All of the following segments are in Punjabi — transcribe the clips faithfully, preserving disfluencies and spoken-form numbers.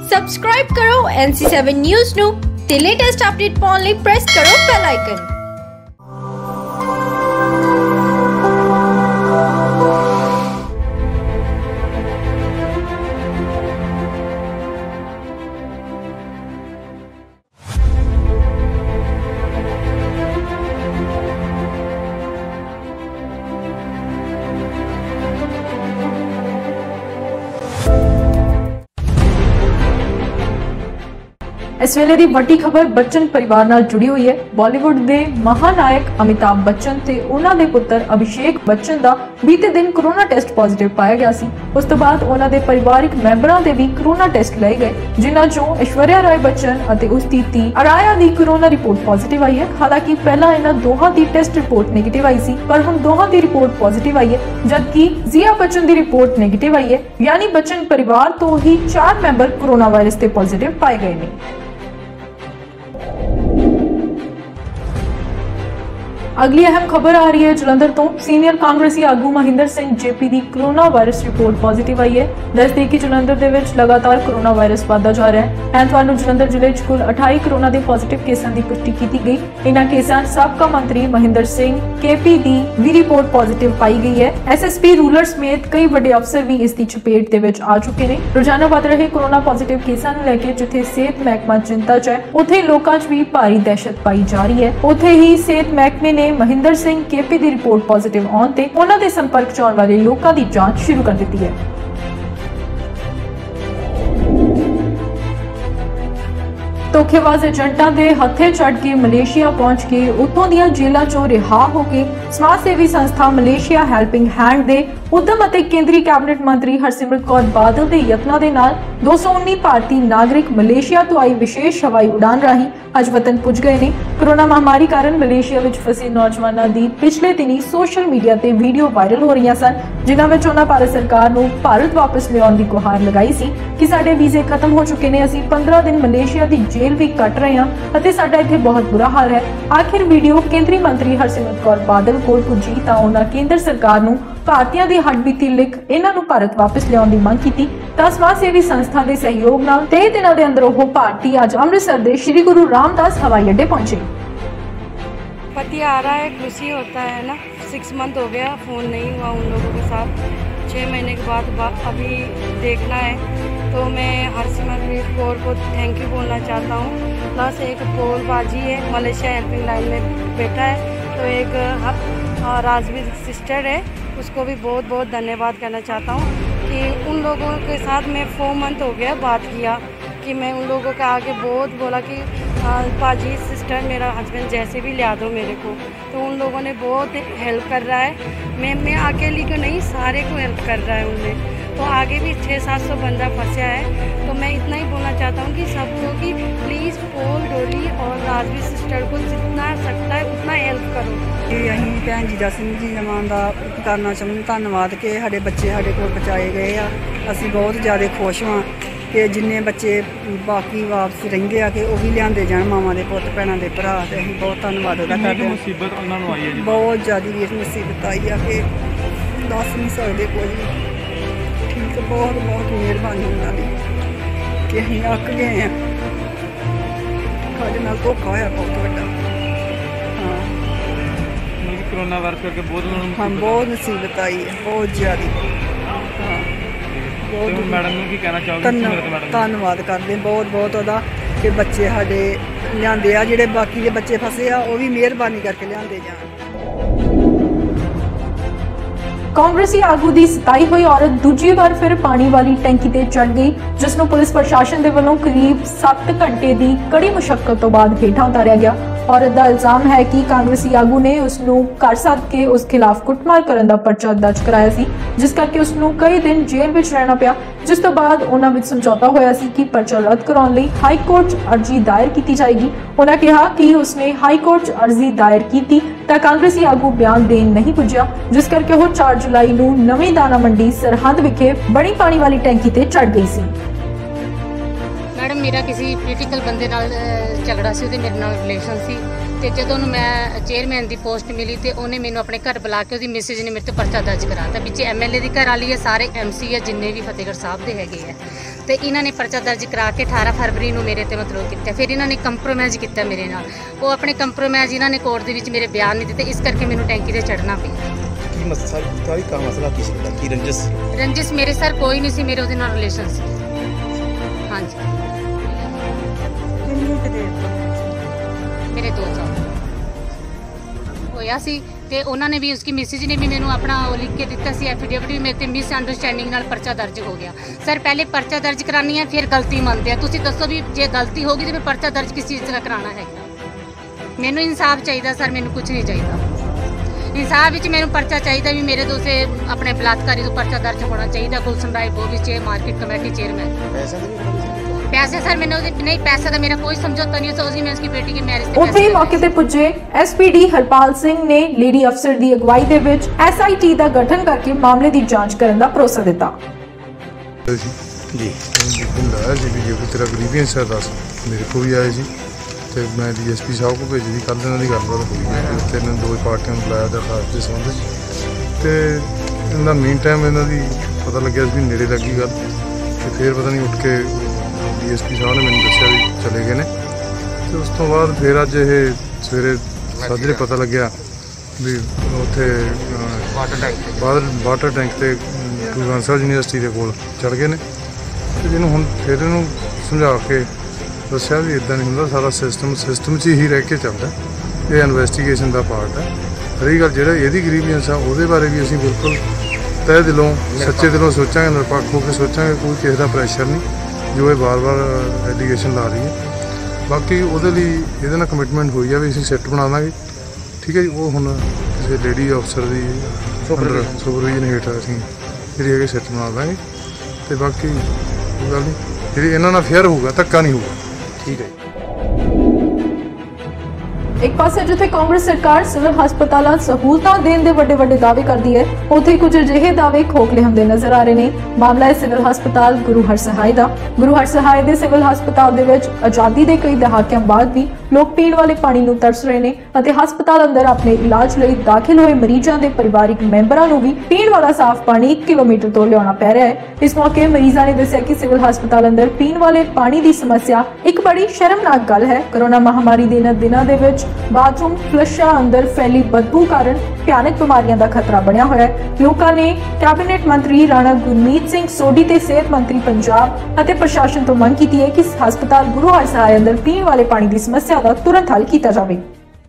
ਸਬਸਕ੍ਰਾਈਬ ਕਰੋ ਐਨ ਸੀ ਸੈਵਨ ਨਿਊਜ਼ ਨੂੰ ਤੇ ਲੇਟੈਸਟ ਅਪਡੇਟ ਪਾਉਣ ਲਈ ਪ੍ਰੈਸ ਕਰੋ ਬੈਲ ਆਈਕਨ। इस वेले दी वड्डी खबर बच्चन परिवार नाल जुड़ी हुई है। बॉलीवुड दे महानायक अमिताभ बच्चन ते उन्हां दे पुत्र अभिषेक बच्चन दा बीते दिन कोरोना टेस्ट पॉजिटिव पाया गया सी। उस तो बाद उन्हां दे परिवारिक मैंबरां दे भी कोरोना टेस्ट लए गए, जिन्हां चों ऐश्वर्या राय बच्चन अते उस दी धी अराया दी कोरोना रिपोर्ट पॉजिटिव आई है। हालांकि पहला इन्हां दोहां दी टेस्ट रिपोर्ट नेगेटिव आई सी, पर हुण दोहां दी रिपोर्ट पॉजिटिव आई है, जबकि जिया बच्चन दी रिपोर्ट नेगेटिव आई है। यानी बच्चन परिवार तो ही चार मैंबर कोरोना वायरस ते पॉजिटिव पाए गए ने। अगली अहम खबर आ रही है जलंधर तो। सीनियर कांग्रेसी आगू महिंदर सिंह जेपी दी कोरोना वायरस रिपोर्ट पॉजिटिव आई है। दस दे कि जलंधर दे विच लगातार कोरोना वायरस बढ़दा जा रहा है। ऐतवार नूं जलंधर जिले च कुल अठाई कोरोना दे पॉजिटिव केसां दी पुष्टि की गई। इन्हां केसां साबका मंत्री महिंदर सिंह केपी दी भी रिपोर्ट पॉजिटिव पाई गई है। एस एस पी रूरल समेत कई बड़े अफसर भी इस दी चपेट दे विच आ चुके ने। रोजाना वध रहे कोरोना पॉजिटिव केसां नूं लैके जिथे सेहत महकमा चिंता च है, उत्थे लोकां च भी भारी दहशत पाई जा रही है। उत्थे ही सेहत महकमे ने महिंदर सिंह केपी दी रिपोर्ट पॉजिटिव आउण ते उन्हां दे संपर्क च आउण वाले लोकां दी जांच शुरू कर दित्ती है। धोखेबाज एजेंटां दे हथे चढ़ के मलेशिया पहुंच के उत्थों दियां जेलां चों रिहा हो के समाज सेवी संस्था मलेशिया हेल्पिंग हैंड दे उद्यम ਅਤੇ केंद्रीय कैबिनेट मंत्री हरसिमरत कौर बादल ਦੇ ਯਤਨਾਂ ਦੇ ਨਾਲ दो सौ उन्नीस ਭਾਰਤੀ ਨਾਗਰਿਕ ਮਲੇਸ਼ੀਆ ਤੋਂ ਆਈ ਵਿਸ਼ੇਸ਼ ਹਵਾਈ ਉਡਾਨ ਰਾਹੀਂ ਅੱਜ ਵਤਨ ਪੁੱਜ ਗਏ ਨੇ। ਕੋਰੋਨਾ ਮਹਾਮਾਰੀ ਕਾਰਨ ਮਲੇਸ਼ੀਆ ਵਿੱਚ ਫਸੇ ਨੌਜਵਾਨਾਂ ਦੀ ਪਿਛਲੇ ਦਿਨੀ ਸੋਸ਼ਲ ਮੀਡੀਆ ਤੇ ਵੀਡੀਓ ਵਾਇਰਲ ਹੋ ਰਹੀਆਂ ਸਨ, ਜਿਨ੍ਹਾਂ ਵਿੱਚ ਉਹਨਾਂ ਭਾਰਤ ਸਰਕਾਰ ਨੂੰ ਭਾਰਤ ਵਾਪਸ ਲਿਆਉਣ ਦੀ ਗੁਹਾਰ ਲਗਾਈ ਸੀ ਕਿ ਸਾਡੇ ਵੀਜ਼ੇ ਖਤਮ ਹੋ ਚੁੱਕੇ ਨੇ, ਅਸੀਂ ਪੰਦਰਾਂ ਦਿਨ ਮਲੇਸ਼ੀਆ ਦੀ ਜੇਲ੍ਹ ਵੀ ਕੱਟ ਰਹੇ ਹਾਂ ਅਤੇ ਸਾਡਾ ਇੱਥੇ ਬਹੁਤ ਬੁਰਾ ਹਾਲ ਹੈ। ਆਖਿਰ ਵੀਡੀਓ ਕੇਂਦਰੀ ਮੰਤਰੀ ਹਰਸਿਮਰਤ ਕੌਰ ਬਾਦਲ ਕੋਲ ਪੁੱਜੀ ਤਾਂ ਉਹਨਾਂ ਕੇਂਦਰ ਸਰਕਾਰ ਨੂੰ ਭਾਰਤੀਆਂ ਦੀ ਹੱਡਬੀਤੀ ਲਿਖ ਇਹਨਾਂ ਨੂੰ ਭਾਰਤ ਵਾਪਸ ਲਿਆਉਣ ਦੀ ਮੰਗ ਕੀਤੀ। ਤਾਂ ਸਮਾਜ ਸੇਵੀ ਸੰਸਥਾ ਦੇ ਸਹਿਯੋਗ ਨਾਲ ਤੇਈ ਦਿਨਾਂ ਦੇ ਅੰਦਰ ਉਹ ਭਾਰਤੀ ਅੱਜ ਅੰਮ੍ਰਿਤਸਰ ਦੇ श्री गुरु रामदास हवाई अड्डे पहुंचे। पति आ रहा है, खुशी होता है ना। सिक्स मंथ हो गया, फ़ोन नहीं हुआ उन लोगों के साथ। छः महीने के बाद बात अभी देखना है, तो मैं हरसिमरत कौर को थैंक यू बोलना चाहता हूँ। प्लस एक पोल बाजी है, मलेशिया हेल्पिंग लाइन में बैठा है, तो एक राजवीर सिस्टर है, उसको भी बहुत बहुत धन्यवाद कहना चाहता हूँ कि उन लोगों के साथ मैं फोर मंथ हो गया बात किया कि मैं उन लोगों के आगे बहुत बोला कि पाजी सिस्टर मेरा हस्बैंड जैसे भी लिया दो मेरे को, तो उन लोगों ने बहुत हेल्प कर रहा है। मैं मैं अकेली को नहीं, सारे को हेल्प कर रहा है उनने। तो आगे भी छः सात सौ बंदा फंसा है, तो मैं इतना ही बोलना चाहता हूँ कि सबको कि प्लीज़ पोल डोली और राजवीर सिस्टर को जितना सकता है उतना हेल्प करो। ਅਸੀਂ ਭੈਣ ਜੀ ਦਾ ਸਿੰਘ ਜੀ ਜਮਾਨ ਦਾ ਕਰਨਾ ਚਾਹੁੰਦੇ ਧੰਨਵਾਦ ਕਿ ਸਾਡੇ ਬੱਚੇ ਸਾਡੇ ਕੋਲ ਪਹੁੰਚਾਏ ਗਏ ਆ। ਅਸੀਂ ਬਹੁਤ ਜ਼ਿਆਦਾ ਖੁਸ਼ ਹਾਂ ਕਿ ਜਿੰਨੇ ਬੱਚੇ ਬਾਕੀ ਵਾਪਸ ਰਹਿੰਦੇ ਆ ਕਿ ਉਹ ਵੀ ਲਿਆਂਦੇ ਜਾਣ, ਮਾਵਾਂ ਦੇ ਪੁੱਤ ਭੈਣਾਂ ਦੇ ਭਰਾ, ਤੇ ਅਸੀਂ ਬਹੁਤ ਧੰਨਵਾਦ ਉਹਦਾ ਕਰਦੇ ਹਾਂ। ਮੁਸੀਬਤ ਉਹਨਾਂ ਨੂੰ ਆਈ ਹੈ ਜੀ, ਬਹੁਤ ਜ਼ਿਆਦਾ ਵੀਰ ਮੁਸੀਬਤ ਆਈ ਆ ਕਿ ਦੱਸ ਨਹੀਂ ਸਕਦੇ ਕੋਈ। ਠੀਕ ਬਹੁਤ ਬਹੁਤ ਮਿਹਰਬਾਨੀ ਉਹਨਾਂ ਦੀ ਕਿ ਅਸੀਂ ਅੱਕ ਗਏ ਹਾਂ, ਸਾਡੇ ਨਾਲ ਧੋਖਾ ਹੋਇਆ ਬਹੁਤ ਵੱਡਾ। ਹਾਂ कोरोना वायरस करके बहुत हाँ बहुत मुसीबत आई है, बहुत ज़्यादा। हाँ बहुत मैडम ਨੂੰ ਕੀ ਕਹਿਣਾ ਚਾਹੋਗੇ? ਧੰਨਵਾਦ ਕਰਦੇ ਬਹੁਤ ਬਹੁਤ ਉਹਦਾ ਕਿ ਬੱਚੇ ਸਾਡੇ ਲਿਆਂਦੇ ਆ, ਜਿਹੜੇ ਬਾਕੀ ਦੇ ਬੱਚੇ ਫਸੇ ਆ ਉਹ ਵੀ ਮਿਹਰਬਾਨੀ ਕਰਕੇ ਲਿਆਂਦੇ ਜਾਣ। कांग्रेसी आगू दी सताई हुई औरत दूजी बार फिर पानी वाली टैंकी ते चढ़ गई, जिस नूं पुलिस प्रशासन दे वल्लों करीब सत्त घंटे दी कड़ी मुशक्कत तो बाद हेठां उतारिया गया। औरत दा इल्जाम है कि कांग्रेसी आगू ने उस नूं घर सद के उस खिलाफ कुटमार करन दा पर्चा दर्ज कराया सी, जिस करके उस नूं कई दिन जेल विच रहना पिया। जिस तो बाद उन्हां विच समझौता होया सी कि पर्चा रद्द कराउण लई हाई कोर्ट च अर्जी दायर कीती जाएगी। उन्हां कहा कि उसने हाई कोर्ट च अर्जी दायर कीती तां कांग्रेसी आगू बयान देण नहीं पुज्या, जिस करके वो चार जुलाई नूं नवीं दाना मंडी सरहद विखे बड़ी पानी वाली टैंकी ते चढ़ गई सी। मैं मैडम मेरा किसी पोलीटिकल बंदे नाल झगड़ा सी, ਉਹਦੇ ਮੇਰੇ ਨਾਲ ਰਿਲੇਸ਼ਨ ਸੀ ਤੇ ਜਦੋਂ ਉਹਨੂੰ ਮੈਂ ਚੇਅਰਮੈਨ ਦੀ ਪੋਸਟ ਮਿਲੀ ਤੇ ਉਹਨੇ ਮੈਨੂੰ ਆਪਣੇ ਘਰ ਬੁਲਾ ਕੇ ਉਹਦੀ ਮੈਸੇਜ ਨੇ ਮੇਰੇ ਤੇ ਪਰਚਾ ਦਰਜ ਕਰਾਤਾ। ਵਿੱਚ ਐਮਐਲਏ ਦੀ ਘਰ ਵਾਲੀ ਹੈ, ਸਾਰੇ ਐਮਸੀ ਹੈ ਜਿੰਨੇ ਵੀ ਫਤਿਹਗੜ੍ਹ ਸਾਹਿਬ ਦੇ ਹੈਗੇ ਆ, ਤੇ ਇਹਨਾਂ ਨੇ ਪਰਚਾ ਦਰਜ ਕਰਾ ਕੇ ਅਠਾਰਾਂ ਫਰਵਰੀ ਨੂੰ ਮੇਰੇ ਤੇ ਮਤਲਬ ਕੀਤਾ। ਫਿਰ ਇਹਨਾਂ ਨੇ ਕੰਪਰੋਮਾਈਜ਼ ਕੀਤਾ ਮੇਰੇ ਨਾਲ, ਉਹ ਆਪਣੇ ਕੰਪਰੋਮਾਈਜ਼ ਇਹਨਾਂ ਨੇ ਕੋਰਟ ਦੇ ਵਿੱਚ ਮੇਰੇ ਬਿਆਨ ਨਹੀਂ ਦਿੱਤੇ, ਇਸ ਕਰਕੇ ਮੈਨੂੰ ਟੈਂਕੀ ਤੇ ਚੜ੍ਹਨਾ ਪਿਆ। ਕੀ ਮਸਲਾ ਕਾਹਦੀ ਕਾ ਮਸਲਾ ਕੀ ਸੀ ਕੀ ਰੰਜਿਸ਼ ਰੰਜਿਸ਼ ਮੇਰੇ ਸਰ ਕੋਈ ਨਹੀਂ ਸੀ, ਮੇਰੇ ਉਹਦੇ ਨਾਲ ਰਿਲੇਸ਼ਨ ਸੀ। ਹਾਂਜੀ ਮੇਰੇ ਦੋ ਸਾਲ ਹੋਇਆ ਸੀ ਤੇ ਉਹਨਾਂ ਨੇ ਵੀ ਉਸकी ਮਿਸਿਜ ਨੇ ਵੀ ਮੈਨੂੰ ਆਪਣਾ ਉਹ ਲਿਖ ਕੇ ਦਿੱਤਾ ਸੀ ਐਫੀਡੇਵਿਟ ਵੀ ਮੇਰੇ ਤੇ ਮਿਸ ਅੰਡਰਸਟੈਂਡਿੰਗ ਨਾਲ ਪਰਚਾ ਦਰਜ ਹੋ ਗਿਆ। ਸਰ ਪਹਿਲੇ ਪਰਚਾ ਦਰਜ ਕਰਾਨੀ ਹੈ ਫਿਰ ਗਲਤੀ ਮੰਨਦੇ ਆ, ਤੁਸੀਂ ਦੱਸੋ ਵੀ ਜੇ ਗਲਤੀ ਹੋਗੀ ਤੇ ਫਿਰ ਪਰਚਾ ਦਰਜ ਕਿਸ ਚੀਜ਼ ਦਾ ਕਰਾਉਣਾ ਹੈਗਾ। ਮੈਨੂੰ ਇਨਸਾਫ ਚਾਹੀਦਾ ਸਰ, ਮੈਨੂੰ ਕੁਝ ਨਹੀਂ ਚਾਹੀਦਾ। ਇਨਸਾਫ ਵਿੱਚ ਮੈਨੂੰ ਪਰਚਾ ਚਾਹੀਦਾ ਵੀ ਮੇਰੇ ਦੋਸੇ ਆਪਣੇ ਬਲਾਤਕਾਰੀ ਤੋਂ ਪਰਚਾ ਦਰਜ ਹੋਣਾ ਚਾਹੀਦਾ। ਗੁਲਸ਼ਨ ਰਾਏ ਬੋਵੀ ਚ ਮਾਰਕੀਟ ਕਮੇਟੀ ਚੇਅਰਮੈਨ। पैसे सर मैंने नहीं, पैसे का मेरा कोई समझौता नहीं है, उसमें मैं उसकी बेटी की मैरिज पे ਉੱਥੇ ਹੀ ਮੌਕੇ ਤੇ ਪੁੱਜੇ ਐਸਪੀਡੀ ਹਰਪਾਲ ਸਿੰਘ ਨੇ ਲੇਡੀ ਅਫਸਰ ਦੀ ਅਗਵਾਈ ਦੇ ਵਿੱਚ ਐਸਆਈਟੀ ਦਾ ਗਠਨ ਕਰਕੇ ਮਾਮਲੇ ਦੀ ਜਾਂਚ ਕਰਨ ਦਾ ਭਰੋਸਾ ਦਿੱਤਾ। ਜੀ ਹੁੰਦਾ ਜੀ ਵੀ ਜੇ ਤੇਰਾ ਗਰੀਵੈਂਸ ਹੈ ਦੱਸ, ਮੇਰੇ ਕੋਲ ਵੀ ਆਏ ਸੀ ਤੇ ਮੈਂ ਡੀਐਸਪੀ ਸਾਹਿਬ ਕੋਲ ਭੇਜੀ। ਕੱਲ੍ਹ ਇਹਨਾਂ ਦੀ ਗੱਲਬਾਤ ਹੋਈ ਹੈ, ਉੱਥੇ ਇਹਨਾਂ ਦੋ ਪਾਰਟੀਆਂ ਨੂੰ ਬੁਲਾਇਆ ਦਰਖਾਸਤ ਦੇ ਸੰਬੰਧ 'ਚ, ਤੇ ਇਹਨਾਂ ਮੇਨ ਟਾਈਮ ਇਹਨਾਂ ਦੀ ਪਤਾ ਲੱਗਿਆ ਵੀ ਨੇੜੇ ਲੱਗੀ ਗੱਲ, ਤੇ ਫਿਰ ਪਤਾ ਨਹੀਂ ਉੱਠ ਕੇ ਡੀ ਐਸ ਪੀ ਸਾਹਿਬ ਨੇ ਮੈਨੂੰ ਦੱਸਿਆ ਵੀ ਚਲੇ ਗਏ ਨੇ। ਅਤੇ ਉਸ ਤੋਂ ਬਾਅਦ ਫਿਰ ਅੱਜ ਇਹ ਸਵੇਰੇ ਸਾਜਰੇ ਪਤਾ ਲੱਗਿਆ ਵੀ ਉੱਥੇ ਵਾਟਰ ਵਾਟਰ ਟੈਂਕ 'ਤੇ ਗੁਰੂ ਗ੍ਰੰਥ ਸਾਹਿਬ ਯੂਨੀਵਰਸਿਟੀ ਦੇ ਕੋਲ ਚੜ੍ਹ ਗਏ ਨੇ। ਅਤੇ ਇਹਨੂੰ ਹੁਣ ਫਿਰ ਇਹਨੂੰ ਸਮਝਾ ਕੇ ਦੱਸਿਆ ਵੀ ਇੱਦਾਂ ਨਹੀਂ ਹੁੰਦਾ, ਸਾਰਾ ਸਿਸਟਮ ਸਿਸਟਮ 'ਚ ਹੀ ਰਹਿ ਕੇ ਚੱਲਦਾ, ਇਹ ਇਨਵੈਸਟੀਗੇਸ਼ਨ ਦਾ ਪਾਰਟ ਹੈ। ਰਹੀ ਗੱਲ ਜਿਹੜਾ ਇਹਦੀ ਗਰੀਵੈਂਸ ਆ ਉਹਦੇ ਬਾਰੇ ਵੀ ਅਸੀਂ ਬਿਲਕੁਲ ਤਹਿ ਦਿਲੋਂ ਸੱਚੇ ਦਿਲੋਂ ਸੋਚਾਂਗੇ, ਨਿਰਪੱਖ ਹੋ ਕੇ ਸੋਚਾਂਗੇ, ਕੋਈ ਕਿਸੇ ਦਾ ਪ੍ਰੈਸ਼ਰ ਨਹੀਂ ਜੋ ਇਹ ਵਾਰ-ਵਾਰ ਐਲੀਗੇਸ਼ਨ ਲਾ ਰਹੀ ਹੈ। ਬਾਕੀ ਉਹਦੇ ਲਈ ਇਹਦੇ ਨਾਲ ਕਮਿਟਮੈਂਟ ਹੋਈ ਆ ਵੀ ਅਸੀਂ ਸੈੱਟ ਬਣਾ ਦਾਂਗੇ, ਠੀਕ ਹੈ ਜੀ। ਉਹ ਹੁਣ ਕਿਸੇ ਲੇਡੀ ਅਫਸਰ ਦੀ ਅੰਡਰ ਸੁਪਰਵਿਜ਼ਨ ਹੇਠ ਅਸੀਂ ਜਿਹੜੀ ਹੈਗੇ ਸੈੱਟ ਬਣਾ ਦਾਂਗੇ, ਅਤੇ ਬਾਕੀ ਕੋਈ ਗੱਲ ਨਹੀਂ, ਜਿਹੜੀ ਇਹਨਾਂ ਨਾਲ ਫੇਅਰ ਹੋਊਗਾ, ਧੱਕਾ ਨਹੀਂ ਹੋਊਗਾ, ਠੀਕ ਹੈ। ਇੱਕ ਪਾਸੇ ਜਿੱਥੇ ਕਾਂਗਰਸ ਸਰਕਾਰ ਸਿਵਲ ਹਸਪਤਾਲਾਂ ਸਹੂਲਤਾਂ ਦੇਣ ਦੇ ਵੱਡੇ ਵੱਡੇ ਦਾਅਵੇ ਕਰਦੀ ਹੈ, ਉੱਥੇ ਕੁਝ ਅਜਿਹੇ ਦਾਅਵੇ ਖੋਖਲੇ ਹੁੰਦੇ ਨਜ਼ਰ ਆ ਰਹੇ ਨੇ। ਮਾਮਲਾ ਹੈ ਸਿਵਲ ਹਸਪਤਾਲ ਗੁਰੂ ਹਰਸਹਾਏ ਦਾ। ਗੁਰੂ ਹਰਸਹਾਏ ਦੇ ਸਿਵਲ ਹਸਪਤਾਲ ਦੇ ਵਿੱਚ ਆਜ਼ਾਦੀ ਦੇ ਕਈ ਦਹਾਕਿਆਂ ਬਾਅਦ ਵੀ ਲੋਕ ਪੀਣ ਵਾਲੇ ਪਾਣੀ ਨੂੰ ਤਰਸ ਰਹੇ ਨੇ ਅਤੇ ਹਸਪਤਾਲ ਅੰਦਰ ਆਪਣੇ ਇਲਾਜ ਲਈ ਦਾਖਲ ਹੋਏ ਮਰੀਜ਼ਾਂ ਦੇ ਪਰਿਵਾਰਿਕ ਮੈਂਬਰਾਂ ਨੂੰ ਵੀ ਪੀਣ ਵਾਲਾ ਸਾਫ਼ ਪਾਣੀ ਇੱਕ ਕਿਲੋਮੀਟਰ ਤੋਂ ਲਿਆਉਣਾ ਪੈ ਰਿਹਾ ਹੈ। ਇਸ ਮੌਕੇ ਮਰੀਜ਼ਾਂ ਨੇ ਦੱਸਿਆ ਕਿ ਸਿਵਲ ਹਸਪਤਾਲ ਅੰਦਰ ਪੀਣ ਵਾਲੇ ਪਾਣੀ ਦੀ ਸਮੱਸਿਆ ਇੱਕ ਬੜੀ ਸ਼ਰਮਨਾਕ ਗੱਲ ਹੈ। ਕੋਰੋਨਾ ਮਹਾਮਾਰੀ ਦੇ ਇਹਨਾਂ ਦਿਨਾਂ ਦੇ ਵਿੱਚ ਬਾਥਰੂਮ ਫਲਸ਼ਾਂ ਅੰਦਰ ਫੈਲੀ ਬਦਬੂ ਕਾਰਨ ਭਿਆਨਕ ਬਿਮਾਰੀਆਂ ਦਾ ਖਤਰਾ ਬਣਿਆ ਹੋਇਆ ਹੈ। ਲੋਕਾਂ ਨੇ ਕੈਬਨਿਟ ਮੰਤਰੀ ਰਾਣਾ ਗੁਰਮੀਤ ਸਿੰਘ ਸੋਢੀ ਤੇ ਸਿਹਤ ਮੰਤਰੀ ਪੰਜਾਬ ਅਤੇ ਪ੍ਰਸ਼ਾਸਨ ਤੋਂ ਮੰਗ ਕੀਤੀ ਹੈ ਕਿ ਹਸਪਤਾਲ ਗੁਰੂ ਹਰਸਹਾਏ ਅੰਦਰ ਪੀਣ ਵਾਲੇ ਪਾਣੀ ਦੀ ਸਮੱਸਿਆ ਦਾ ਤੁਰੰਤ ਹੱਲ ਕੀਤਾ ਜਾਵੇ।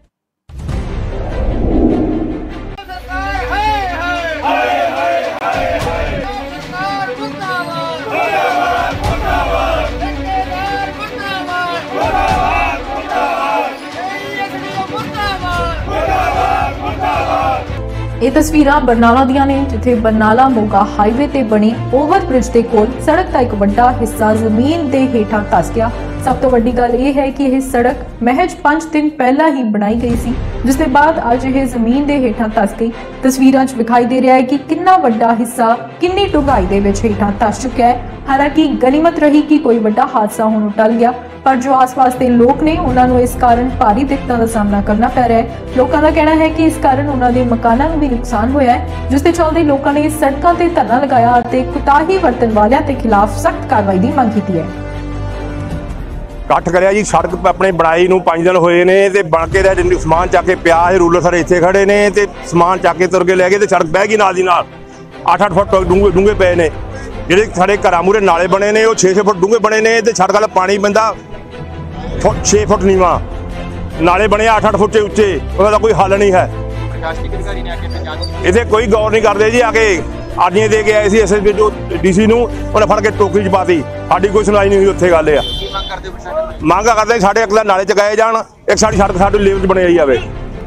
ਇਹ ਤਸਵੀਰਾਂ ਬਰਨਾਲਾ ਦੀਆਂ ਨੇ, ਜਿੱਥੇ ਬਰਨਾਲਾ ਮੋਗਾ ਹਾਈਵੇ ਤੇ ਬਣੇ ਓਵਰ ਬ੍ਰਿਜ ਦੇ ਕੋਲ ਸੜਕ ਦਾ ਇੱਕ ਵੱਡਾ ਹਿੱਸਾ ਜ਼ਮੀਨ ਦੇ ਹੇਠਾਂ ਧੱਸ ਗਿਆ। ਸਭ ਤੋਂ ਵੱਡੀ ਗੱਲ ਇਹ ਹੈ ਕਿ ਇਹ ਸੜਕ ਮਹਿਜ ਪੰਜ ਦਿਨ ਪਹਿਲਾਂ ਹੀ ਬਣਾਈ ਗਈ ਸੀ, ਜਿਸ ਦੇ ਬਾਅਦ ਅੱਜ ਇਹ ਜ਼ਮੀਨ ਦੇ ਹੇਠਾਂ ਧੱਸ ਗਈ। ਤਸਵੀਰਾਂ 'ਚ ਵਿਖਾਈ ਦੇ ਰਿਹਾ ਹੈ ਕਿ ਕਿੰਨਾ ਵੱਡਾ ਹਿੱਸਾ ਕਿੰਨੀ ਡੂੰਘਾਈ ਦੇ ਵਿੱਚ ਹੇਠਾਂ ਧੱਸ ਚੁੱਕਿਆ ਹੈ। ਹਾਲਾਂਕਿ ਗਨੀਮਤ ਰਹੀ ਕਿ ਕੋਈ ਵੱਡਾ ਹਾਦਸਾ ਹੁਣ ਟਲ ਗਿਆ, ਪਰ ਜੋ ਆਸ-ਪਾਸ ਦੇ ਲੋਕ ਨੇ ਉਹਨਾਂ ਨੂੰ ਇਸ ਕਾਰਨ ਭਾਰੀ ਦਿੱਕਤਾਂ ਦਾ ਸਾਹਮਣਾ ਕਰਨਾ ਪੈ ਰਿਹਾ ਹੈ। ਲੋਕਾਂ ਦਾ ਕਹਿਣਾ ਹੈ ਕਿ ਇਸ ਕਾਰਨ ਉਹਨਾਂ ਦੇ ਮਕਾਨਾਂ ਨੂੰ ਵੀ ਨੁਕਸਾਨ ਹੋਇਆ ਹੈ, ਜਿਸ ਦੇ ਚੱਲਦੇ ਲੋਕਾਂ ਨੇ ਸੜਕਾਂ ਤੇ ਧਰਨਾ ਲਗਾਇਆ ਅਤੇ ਕੁਤਾਹੀ ਵਰਤਣ ਵਾਲਿਆਂ ਦੇ ਖਿਲਾਫ ਸਖਤ ਕਾਰਵਾਈ ਦੀ ਮੰਗ ਕੀਤੀ ਹੈ। ਇਕੱਠ ਕਰਿਆ ਜੀ, ਸੜਕ ਆਪਣੇ ਬਣਾਈ ਨੂੰ ਪੰਜ ਦਿਨ ਹੋਏ ਨੇ ਤੇ ਬਣ ਕੇ ਦਾ ਸਮਾਨ ਚੱਕ ਕੇ ਪਿਆ ਹੈ। ਰੂਲਰ ਸਾਰੇ ਇੱਥੇ ਖੜੇ ਨੇ ਤੇ ਸਮਾਨ ਚੱਕ ਕੇ ਤੁਰ ਕੇ ਲੈ ਗਏ ਤੇ ਸੜਕ ਬਹਿ ਗਈ ਨਾਲ ਦੀ ਨਾਲ। ਅੱਠ ਅੱਠ ਫੁੱਟ ਡੂੰਘੇ ਡੂੰਘੇ ਪਏ ਨੇ, ਜਿਹੜੇ ਸਾਡੇ ਘਰਾਂ ਮੂਹਰੇ ਨਾਲੇ ਬਣੇ ਨੇ ਉਹ ਛੇ ਛੇ ਫੁੱਟ ਡੂੰਘੇ ਬਣੇ ਨੇ ਤੇ ਸੜਕ ਵਾਲਾ ਪਾਣੀ ਪੈਂਦਾ ਛੇ ਫੁੱਟ ਨੀਵਾਂ। ਨਾਲੇ ਬਣੇ ਅੱਠ ਅੱਠ ਫੁੱਟ ਉੱਚੇ, ਉਹਦਾ ਕੋਈ ਹੱਲ ਨਹੀਂ ਹੈ। ਇਹਦੇ ਕੋਈ ਗੌਰ ਨਹੀਂ ਕਰਦੇ ਜੀ। ਆ ਕੇ ਆਰਡੀਆਂ ਦੇ ਕੇ ਆਏ ਸੀ ਐਸਐਸਪੀ ਜੋ ਡੀਸੀ ਨੂੰ, ਉਹਨੇ ਫੜ ਕੇ ਟੋਕਰੀ 'ਚ ਪਾਤੀ। ਸਾਡੀ ਕੋਈ ਸੁਣਾਈ ਨਹੀਂ ਹੋਈ। ਉੱਥੇ ਗੱਲ ਆ ਮੰਗ ਕਰਦੇ ਸਾਡੇ ਅਗਲਾ ਨਾਲੇ ਚਕਾਏ ਜਾਣ, ਇੱਕ ਸਾਡੀ ਸੜਕ ਸਾਡੀ ਲੇਵਲ 'ਚ ਬਣਾਈ ਜਾਵੇ।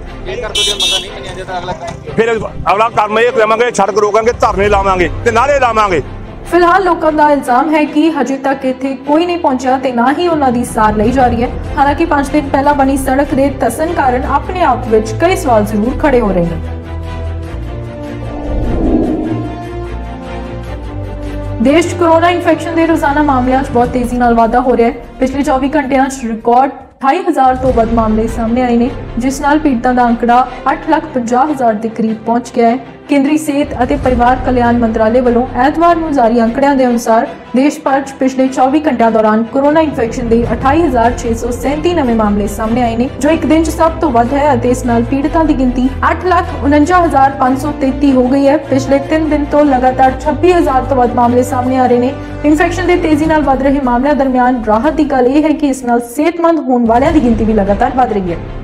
ਫਿਰ ਅਗਲਾ ਕੰਮ ਇਹ ਕਰਾਂਗੇ, ਸੜਕ ਰੋਕਾਂਗੇ, ਧਰਨੇ ਲਾਵਾਂਗੇ ਤੇ ਨਾਲੇ ਲਾਵਾਂਗੇ। ਫਿਲਹਾਲ ਲੋਕਾਂ ਦਾ ਇਲਜ਼ਾਮ ਹੈ ਕਿ ਹਜੇ ਤੱਕ ਇੱਥੇ ਕੋਈ ਨਹੀਂ ਪਹੁੰਚਿਆ ਤੇ ਨਾ ਹੀ ਉਹਨਾਂ ਦੀ ਸਾਰ ਲਈ ਜਾ ਰਹੀ ਹੈ। ਹਾਲਾਂਕਿ ਪੰਜ ਦਿਨ ਪਹਿਲਾਂ ਬਣੀ ਸੜਕ ਦੇ ਧੱਸਣ ਕਾਰਨ ਆਪਣੇ ਆਪ ਵਿੱਚ ਕਈ ਸਵਾਲ ਜ਼ਰੂਰ ਖੜੇ ਹੋ ਰਹੇ ਨੇ। देश कोरोना इन्फेक्शन के रोजाना मामलों बहुत तेजी नाल वाधा हो रहा है। पिछले चौबीस घंटिया रिकॉर्ड अठाई हजार तो वध मामले सामने आए ने, जिस नाल पीड़ितां दा आंकड़ा अठ लाख पचास हजार के करीब पहुंच गया है। केंद्रीय सेहत और परिवार कल्याण मंत्रालय वालों एतवार नूं जारी आंकड़ियां के अनुसार देश भर च पिछले चौबीस घंटिया दौरान कोरोना इन्फेक्शन के अठाई हजार छे सौ सैंती नवे मामले सामने आए ने, जो एक दिन च सब तो वध है। इस नाल पीड़ितां की गिनती अठ लाख उनंजा हजार पांच सौ तेती हो गई है। पिछले तीन दिन तो लगातार छब्बीस हजार तो वध मामले सामने आ रहे हैं। इन्फेक्शन के तेजी नाल वध रहे मामलों दरमियान राहत की गल यह है कि इस नाल सेहतमंद होने वालों की गिनती भी लगातार वध रही है।